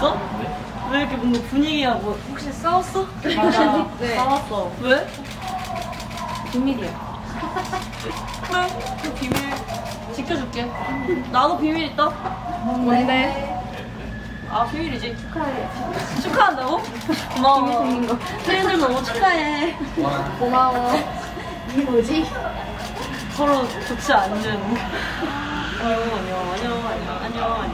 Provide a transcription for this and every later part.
있어? 왜 이렇게 뭔가 분위기가 뭐 혹시 싸웠어? 맞아. 네. 싸웠어. 왜? 비밀이야. 그래? 그 비밀 지켜줄게. 나도 비밀 있다. 뭔데? 아 비밀이지. 축하해. 축하한다고? 고마워. 비밀 생긴 거. 팬들 너무 축하해. 고마워. 이게 뭐지? 서로 좋지 않는. 안녕.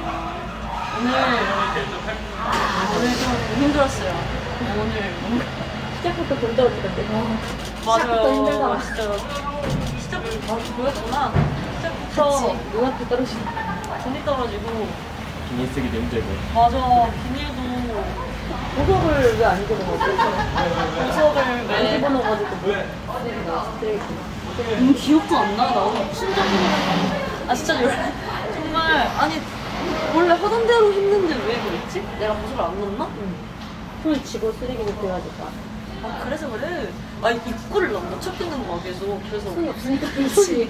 오늘 좀 힘들었어요. 오늘 뭔가 시작부터 돌다 올 것 같아. 맞아요. 힘들다. 진짜 시작부터 보였구나. 시작부터 눈앞에 떨어지고. 돈이 떨어지고. 비닐 쓰기도 힘들고. 맞아. 비닐도 보석을 왜 안 입어본 거지? 보석을 안 왜? 집어넣어가지고 쓰레기. 기억도 안 나. 나도 무슨 적이 아 진짜 정말 아니 원래 하던 대로 했는데 왜 그랬지? 내가 보석을 안 넣었나? 손 쥐고 쓰레기를 빼가지고. 아 그래서 그래. 아 입구를 못 찾겠는 거야 계속. 그래서 손이 없으니까 그렇지.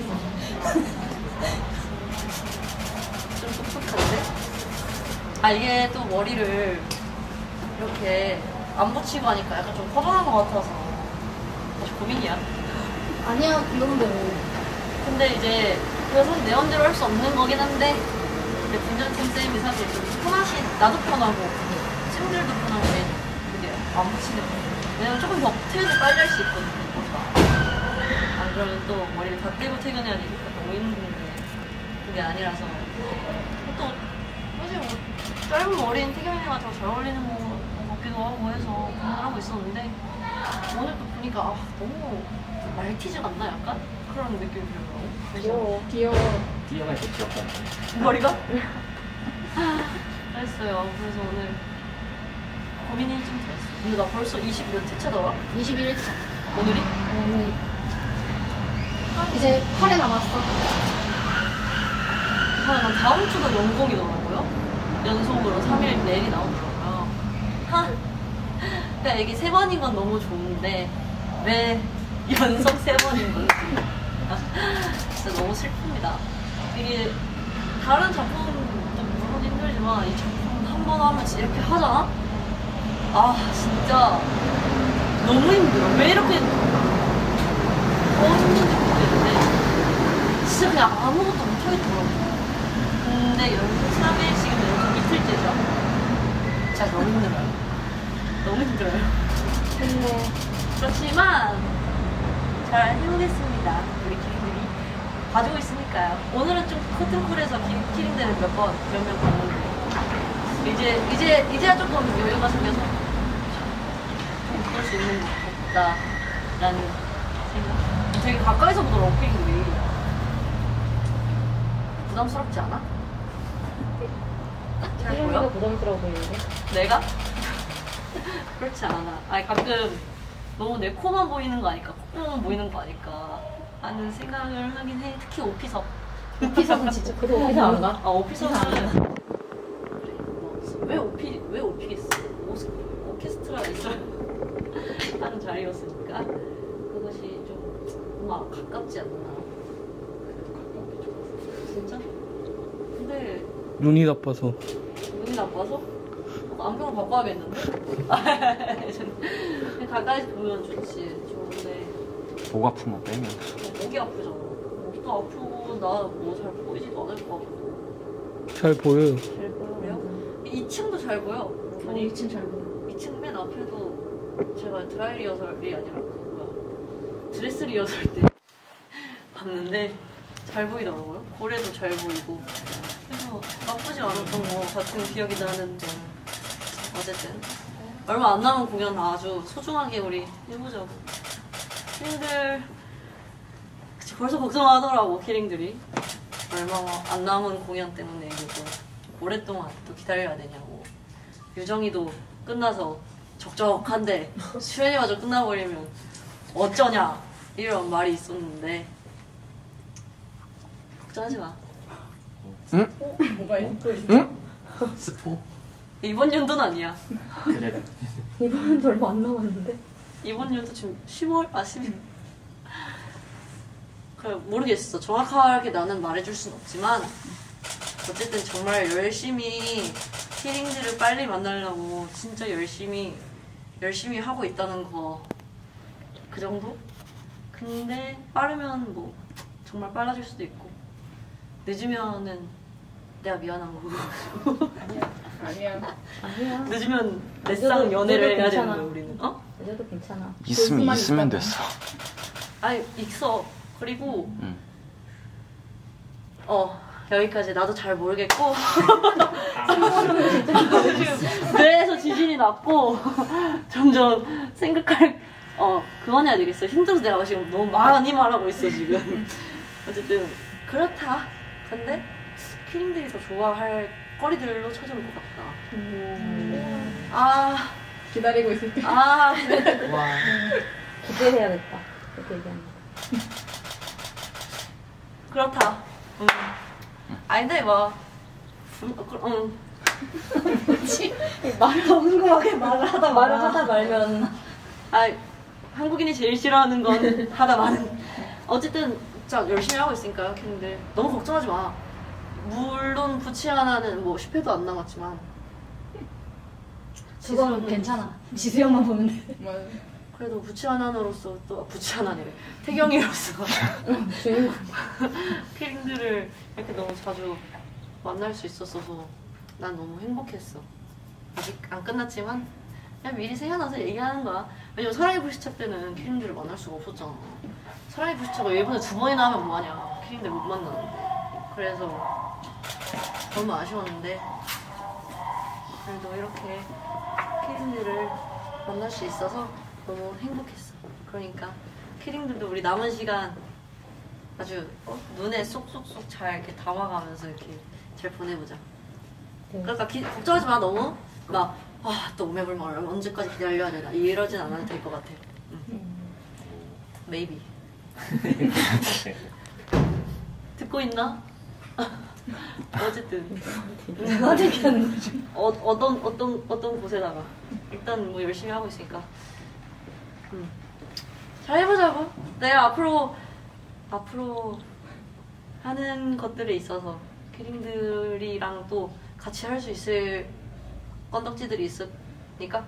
좀 똑똑한데? 아 이게 또 머리를 이렇게 안 붙이고 하니까 약간 좀 허전한 것 같아서 다시 고민이야. 아니야, 귀여운데. 근데 이제 그것은 내 맘대로 할 수 없는 거긴 한데 근데 분전팀 쌤이 사실 좀 편하신 나도 편하고 쌤들도 편하고 그게 안 붙이는 거. 왜냐면 조금 더 퇴도 빨리 할 수 있거든요. 안 그러면 또 머리를 다 떼고 퇴근해야 되니까 너무 힘든데 그게 아니라서 또 사실 뭐 짧은 머리인 태경이가 더 잘 어울리는 거 같기도 하고 해서 고민을 하고 있었는데 오늘 또 보니까 아, 너무 말티즈 같나 약간? 그런 느낌이 들더라고. 귀여워. 귀여워. 뛰어날 때 귀엽다. 머리가? 그랬어요. 그래서 오늘 고민이 좀 됐어. 근데 나 벌써 20몇 회차더라? 21차. 오늘이? 오늘. 이제 8회 남았어. 아, 난 다음 주가 연공이더라고요. 연속으로 3일 내일이 나오더라고요. 하. 그러니까 이게 3번인 건 너무 좋은데 왜 연속 3번인 건지 진짜 너무 슬픕니다. 이게 다른 작품도 물론 힘들지만 이 작품 한 번 하면 진짜 이렇게 하잖아? 아 진짜 너무 힘들어. 왜 이렇게 힘든지 모르겠는데 진짜 그냥 아무것도 못하겠더라고. 근데 연속 3일 지금 연속 이틀째죠. 진짜 너무 힘들어요. 너무 힘들어요. 근데 그렇지만 잘 해보겠습니다. 우리 키링들이 봐주고 있으니까요. 오늘은 좀 커튼콜에서 키링들을 몇 명 봤는데 이제야 조금 여유가 생겨서 볼 수 있는 것 같다라는 생각. 되게 가까이서 보더라고 키링들이. 부담스럽지 않아? 잘 태경이가 보여? 부담스러워 보이는데? 내가? 그렇지 않아. 아니 가끔 너무 내 코만 보이는 거 아닐까? 콧구멍만 보이는 거 아닐까? 하는 생각을 하긴 해. 특히 오피석. 오피석은 진짜 그래도 오피석 안 가? 아 오피석은 왜 오피겠어? 오케스트라가 있어요. 하는 자리였으니까 그것이 좀 뭔가 가깝지 않나. 진짜? 근데 눈이 나빠서. 눈이 나빠서? 안경을 바꿔야겠는데? 그냥 가까이서 보면 좋은데 목 아픈 거 빼면. 목이 아프잖아. 목도 아프고 나 뭐 잘 보이지도 않을 것 같고. 잘 보여요. 잘 보여요? 2층도 잘 보여. 아니 2층 잘 보여. 2층 맨 앞에도 제가 드라이 리허설이 아니라 드레스 리허설 때 봤는데 잘 보이더라고요. 고래도 잘 보이고 그래서 나쁘지 않았던 것 같은 기억이 나는데 어쨌든 얼마 안 남은 공연 아주 소중하게 우리 해보자고. 키링들 그치, 벌써 걱정하더라고. 키링들이 얼마 안 남은 공연 때문에 이거 오랫동안 또 기다려야 되냐고. 유정이도 끝나서 적적한데 수연이마저 끝나버리면 어쩌냐 이런 말이 있었는데 걱정하지 마. 응? 뭐가요? 응? 스포? 이번 연도는 아니야. 그래. 이번도 얼마 안 남았는데? 이번 연도 지금 10월? 아 11월. 그래 모르겠어. 정확하게 나는 말해줄 순 없지만 어쨌든 정말 열심히 키링들을 빨리 만나려고 진짜 열심히 하고 있다는 거 그 정도? 근데 빠르면 뭐 정말 빨라질 수도 있고 늦으면은 내가 미안한 거고 아니야. 늦으면 내 늦어도- 쌍 연애를 늦어도 해야 되는 괜찮아. 거야 우리는. 어? 그래도 괜찮아. 있으면 볼수만 있으면 있다면. 됐어. 아니 있어. 그리고 응. 여기까지 나도 잘 모르겠고 지금 뇌에서 지진이 났고 점점 생각할 그만해야 되겠어. 힘들어서 내가 지금 너무 많이 말하고 있어 지금. 어쨌든 그렇다. 근데 키링들이 더 좋아할 거리들로 찾아올 것 같다. 아, 기다리고 있을 때. 아, 와. 기대해야겠다. 그렇게 얘기하는 거. 그렇다. 아닌데 뭐. 말을 더 궁금하게 말을 하다 말면. 아, 한국인이 제일 싫어하는 건 하다 많은. 어쨌든 자 열심히 하고 있으니까요, 키링들. 너무 걱정하지 마. 물론 부치 하나는 뭐 10회도 안 남았지만. 그건 괜찮아. 지수 형만 보면 돼. 그래도 부치 하나로서 또 부치 하나네요. 태경이로서 주인공. 키링들을 이렇게 너무 자주 만날 수 있었어서 난 너무 행복했어. 아직 안 끝났지만 그냥 미리 생각나서 얘기하는 거야. 왜냐면 사랑의 불시착 때는 키링들을 만날 수가 없었잖아. 사랑의 불시착을 일본에 2번이나 하면 뭐하냐. 키링들 못 만나는데. 그래서 너무 아쉬웠는데 그래도 이렇게 키링들을 만날 수 있어서 너무 행복했어. 그러니까 키링들도 우리 남은 시간 아주 눈에 쏙쏙쏙 잘 이렇게 담아가면서 이렇게 잘 보내보자. 네. 그러니까 걱정하지 마. 너무 막 또 오매불망 언제까지 기다려야 되나 이러진 않아도 될 것 같아. Maybe. 듣고 있나? 어쨌든 누가 얘기하는 거지? 어떤 곳에다가 일단 뭐 열심히 하고 있으니까 잘 해보자고. 내가 앞으로 하는 것들에 있어서 키링들이랑 또 같이 할 수 있을 건덕지들이 있으니까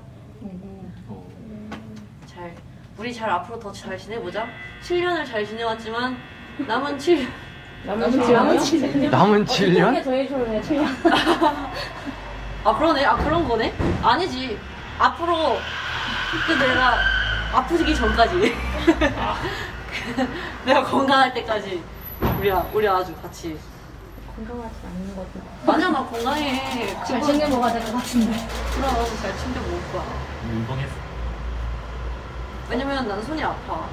우리 잘 앞으로 더 잘 지내보자. 7년을 잘 지내왔지만 남은 7년 남은 7년? 남은 7년? 게 제일 좋네, 7년. 아 그러네. 아 그런 거네. 아니지. 앞으로 내가 아프기 전까지 내가 건강할 때까지 우리 아주 같이. 건강하지 않는 것 같은데. 아니야 나 건강해. 잘 챙겨 먹어야 될 것 같은데. 그럼 잘 챙겨 먹을 거야. 운동했어. 왜냐면 난 손이 아파.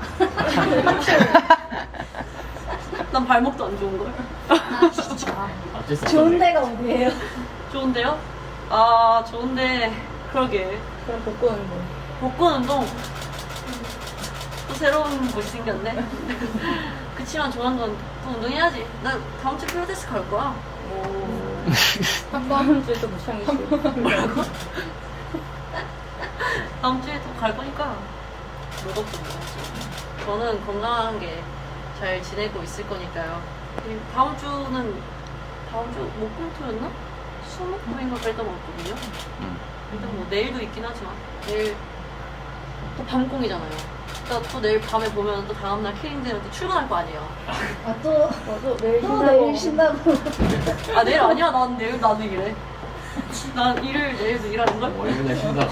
난 발목도 안 좋은걸. 어쩔 수 없어. 좋은 데가 어디예요? 좋은데요? 아 좋은데 그러게. 그럼 복권 운동. 복권 운동 또 새로운 곳이 생겼네. 그치만 조만간 또 운동해야지. 나 다음 주 필라테스 갈 거야. 다음 주에 또 무창이 씨. 뭐라고? 다음 주에 또 갈 거니까 너 걱정 마. 저는 건강한 게 잘 지내고 있을 거니까요. 그리고 다음 주 목금토였나? 수목금인가 그랬던 것 같거든요. 일단 뭐 내일도 있긴 하지만 내일 또 밤공이잖아요. 그러니까 또 내일 밤에 보면 또 다음날 키링들은 또 출근할 거 아니에요. 맞아. 내일 또 쉰다고. 내일 쉰다고. 아 내일 아니야. 난 내일 나도 일해. 난 내일도 일하는 걸? 월요일에 쉰다고.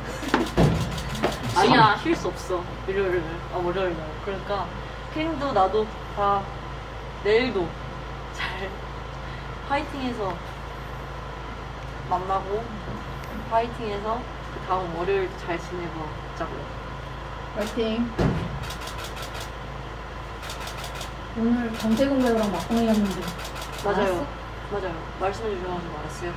아니야 쉴 수 없어. 일요일 월요일 날. 그러니까 키링도 나도 다 내일도 잘 파이팅해서 만나고 파이팅해서 그 다음 월요일도 잘 지내보자고요. 파이팅. 오늘 경제공매랑 막공이었는데. 맞아요. 맞아요. 말씀해 주셔가지고 알았어요.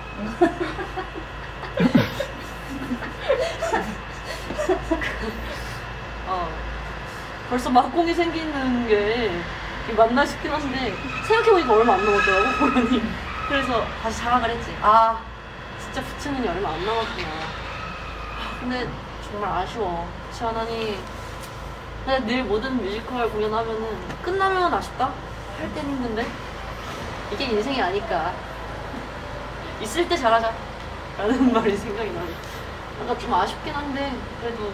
벌써 막공이 생기는 게 맞나 싶긴 한데 생각해보니까 얼마 안 남았더라고 공연이. 그래서 다시 자각을 했지. 아 진짜 부츠는 얼마 안 남았구나. 근데 정말 아쉬워. 부츠 하나니 근데 늘 모든 뮤지컬 공연하면은 끝나면 아쉽다? 할 땐 힘든데 이게 인생이 아니까 있을 때 잘하자. 라는 말이 생각이 나네. 뭔가 좀 아쉽긴 한데 그래도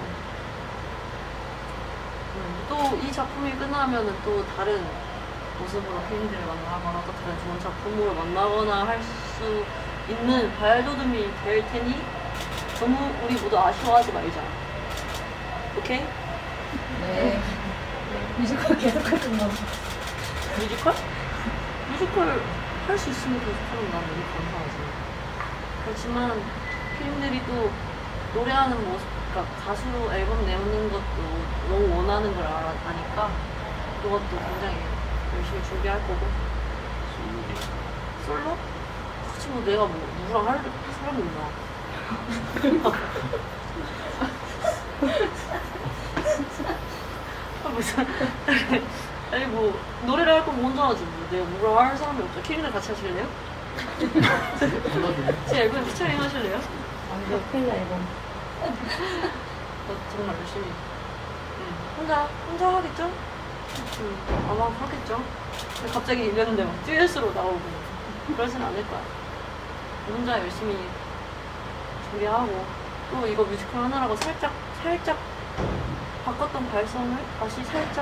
또 이 작품이 끝나면은 또 다른 모습으로 팬들을 만나거나 또 다른 좋은 작품으로 만나거나 할 수 있는 발돋움이 될 테니 너무 우리 모두 아쉬워하지 말자. 오케이? 네. 뮤지컬 계속 할 건가 봐. 뮤지컬? 뮤지컬 할 수 있으면 계속하면 난 너무 감사하지. 그렇지만 팬들이 또 노래하는 모습, 그러니까 가수로 앨범 내는 것도 너무 원하는 걸 아니까 그것도 굉장히 열심히 준비할 거고. 솔로? 그치 뭐 내가 뭐 누구랑 할 사람이 있나. 무슨 아니 뭐 노래를 할 거면 혼자 하지 뭐 내가 누구랑 할 사람이 없죠. 키링이랑 같이 하실래요? 제 앨범 피처링 하실래요? 완전 팬 앨범. 정말 열심히 혼자 하겠죠? 아마 그렇겠죠. 근데 갑자기 이랬는데 막 듀엣으로 나오고 그러진 않을 거야. 혼자 열심히 준비하고 또 이거 뮤지컬 하느라고 살짝 바꿨던 발성을 다시 살짝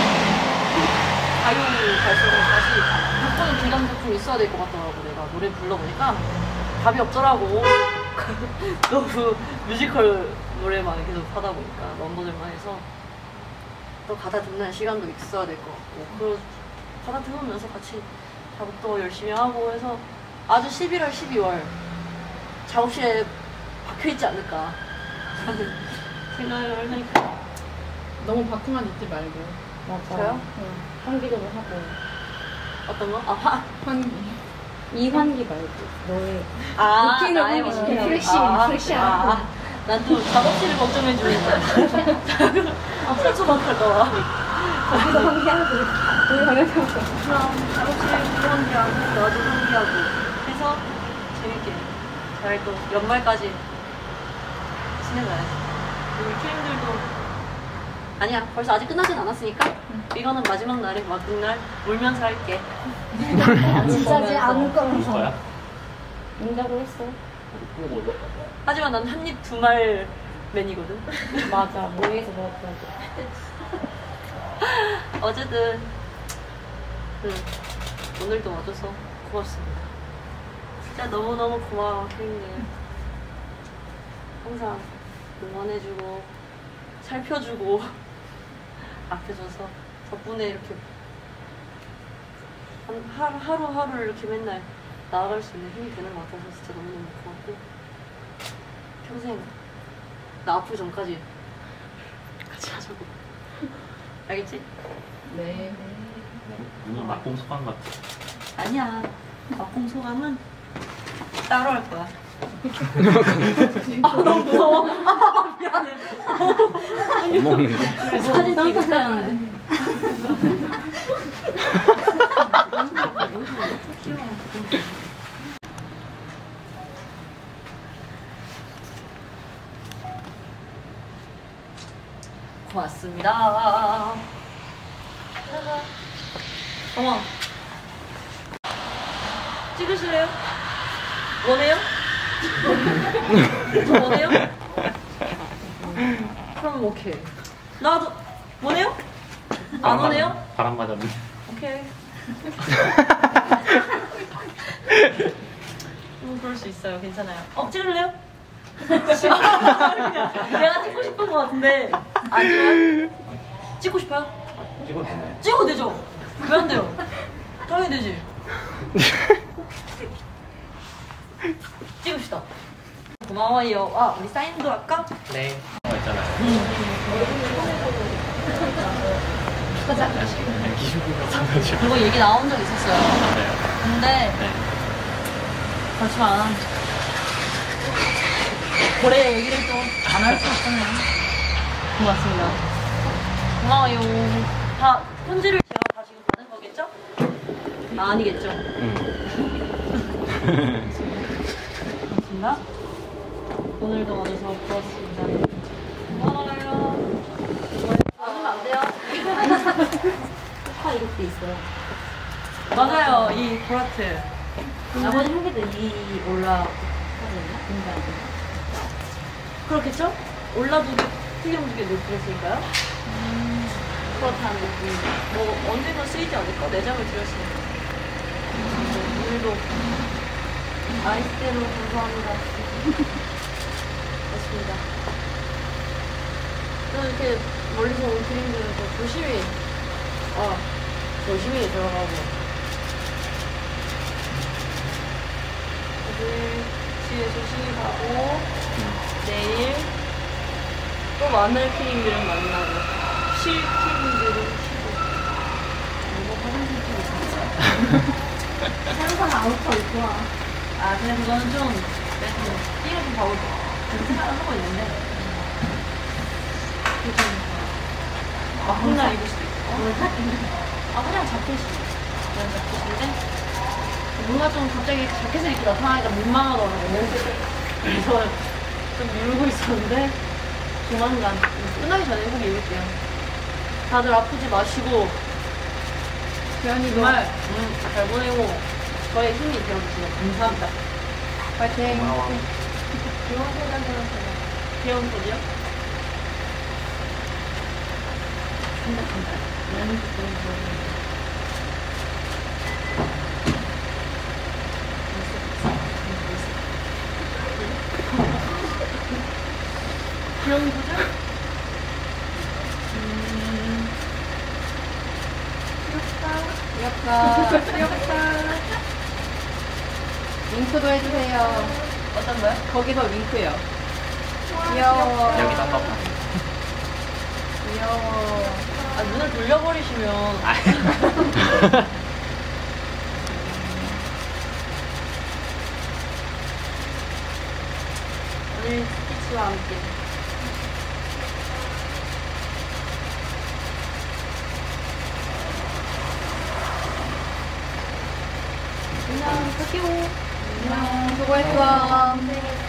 가요 발성을 다시 바꾸는 기간도 좀 있어야 될 것 같더라고. 내가 노래 불러보니까 답이 없더라고. 너무 뮤지컬 노래만 계속 하다 보니까 멤버들만 해서 또 가다 듣는 시간도 있어야 될 것 같고 그리고 가다 들으면서 같이 작업도 열심히 하고 해서 아주 11월, 12월 작업실에 박혀있지 않을까 하는 생각을 하니까 너무 바퀴만 있지 말고. 맞아. 저요? 환기도 하고. 어떤 거? 아, 환기. 이 환기 말고 너의 루틴을 나의 환기시켜요. 환기. 프레시하고. 난 또 작업실을 걱정해주는 거야. 설주만 할까봐. 거기도 환기하고 우리 방역하고. 그럼 작업실도 환기하고 나도 환기하고 해서 재밌게 잘 또 연말까지 지내가야지. 우리 키링들도 아니야 벌써 아직 끝나진 않았으니까 이거는 마지막 날에 마지막 날 울면서 할게. 진짜지 않을 울 거면서. 거야? 응답을 했어. 꼭 울어? 하지만 난 한 입 두 말 맨이거든. 맞아. 모의에서 먹었다고. 어쨌든 오늘도 와줘서 고맙습니다. 진짜 너무너무 고마워 키링들. 항상 응원해주고 살펴주고 아껴줘서 덕분에 이렇게 하루하루 이렇게 맨날 나아갈 수 있는 힘이 되는 것 같아서 진짜 너무너무 고맙고 평생 나 아프기 전까지 같이 하자고. 알겠지? 네. 오늘 막공 소감 같아. 아니야. 막공 소감은 따로 할 거야. 너무 무서워. 미안해. 먹는 거? 사진 찍으세요. 고맙습니다. 어머. 찍으실래요? 원해요? 원해요? 그럼 오케이. 나도 원해요? 안 원해요? 바람 맞았네. 오케이. 그럴 수 있어요. 괜찮아요. 찍을래요? 내가 찍고 싶은 것 같은데 아니요. 찍고 싶어요? 찍어도 되네. 찍어도 되죠? 왜 안 돼요? 당연히 되지. 찍읍시다. 고마워요. 아, 우리 사인도 할까? 네. 있잖아요. 기슈가 상관없이. 그거 얘기 나온 적 있었어요. 네. 근데 네. 그렇지만 고래 얘기를 좀 안 할 수 없잖아요. 고맙습니다. 고마워요. 다 편지를 제가 다 지금 받은 거겠죠? 아, 아니겠죠? 고맙습니다. 오늘도 와줘서 고맙습니다. 고마워요. 나누면 안 돼요? 파 이렇게 있어요. 맞아요. 이 보라트. 나머지 한 개도 이 올라. 하셨나? 인간. 그렇겠죠? 올라두개 틀림두개 노트였으니까요. 그렇다는 뭐 언젠가 쓰이지 않을까? 내장을 드렸으니까. 오늘도 아이스대로 감사합니다. 맞습니다. 또 이렇게 멀리서 온 그림들은 또 조심히 들어가고. 오늘 집에 조심히 가고, 내일 또 마늘 키링들은 만나고, 실 키링들은 쉬고. 이거 화장실 키링 진짜. 항상 아우터 입고 와. 아, 근데 그거는 좀, 띠가 좀 가고, 생각을 하고 있는데, 그게 좀, 혼자 입을 수도 있고, 그냥 자켓이. 그냥 자켓인데, 뭔가 좀 갑자기 자켓을 입고 나타나니까 민망하더라고요. 그래서 좀 미루고 있었는데, 조만간, 끝나기 전에 꼭 입을게요. 다들 아프지 마시고, 정말, 잘 보내고, 저의 힘이 되어주시면 감사합니다. 파이팅. 고마워. 귀여운 소리요? 귀여운 소리요? 귀엽다. 윙크도 해주세요. 어떤 거요? 거기서 윙크요. 귀여워. 여기다 한번 귀여워. 아, 눈을 돌려버리시면. 오늘 스티치와 함께. 안녕. 수고했어.